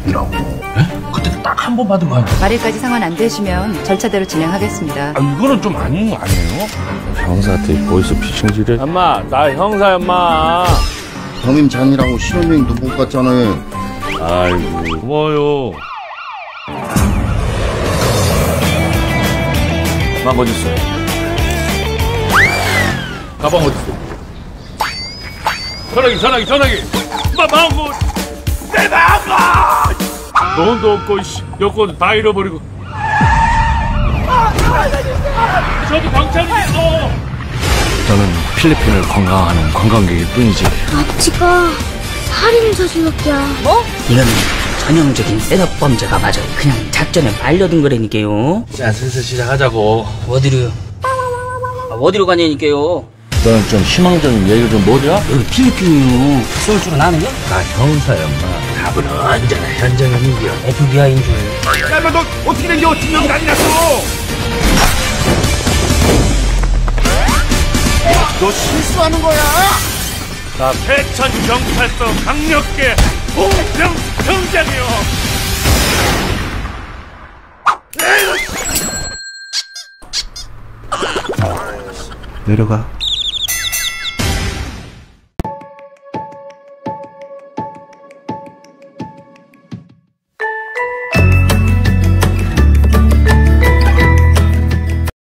받기라고. 그때 딱 한 번 받은 거 아니야? 말일까지 상환 안 되시면 절차대로 진행하겠습니다. 이거는 좀 아닌 거 아니에요? 형사한테 보이스 피싱질을. 엄마, 나 형사야, 엄마. 형님 잔이라고 신혼여행도 못 갔잖아요. 아이고, 고마워요. 가방 어딨어? 가방 어딨어? 전화기. 망고! 내 망고! 돈도 없고, 여권 다 잃어버리고. 저도 경찰이에요! 저는 필리핀을 관광하는 관광객일 뿐이지. 아치가 살인 저질렀야. 뭐? 이건 전형적인 셋업 범죄가 맞아요. 그냥 작전에 말려든 거라니까요. 자, 슬슬 시작하자고. 어디로요? 어디로 가냐니까요. 너는 좀 희망적인 얘기 좀 뭐냐? 여기 필리핀이요. 쏠 줄은 아네요? 나 형사야, 엄마. 답은 언제나 현장형이요. FBI인 줄. 야, 너 어떻게 된 게 어떻게 명이 아니냐고! 너 실수하는 거야? 나 패천 경찰서 강력계 홍병 경장이요. 내려가.